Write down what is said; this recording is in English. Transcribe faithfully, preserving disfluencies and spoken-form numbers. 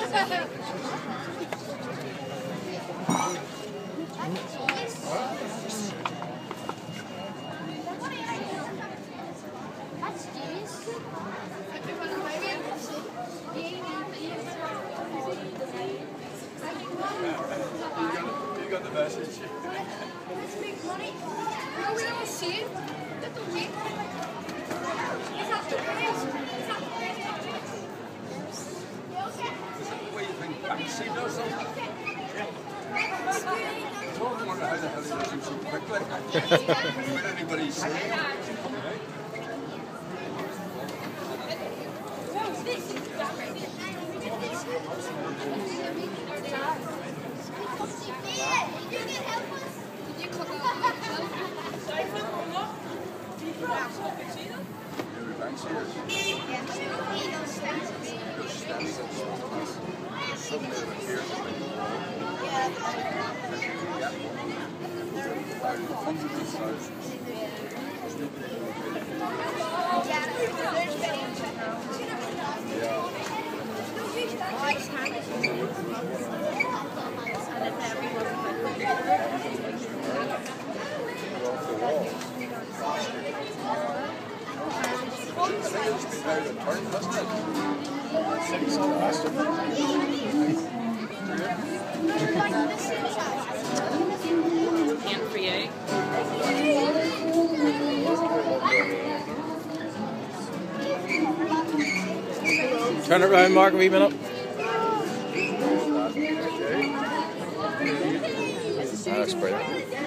You got the message. Let's make money. No, we don't see it. That's okay. It's not the price. It's not the price. What do you think? Backseat or something? I wonder how the hell he does it so quickly. When anybody see him? Hand for you. Turn it round, Mark, a wee minute. That's brilliant.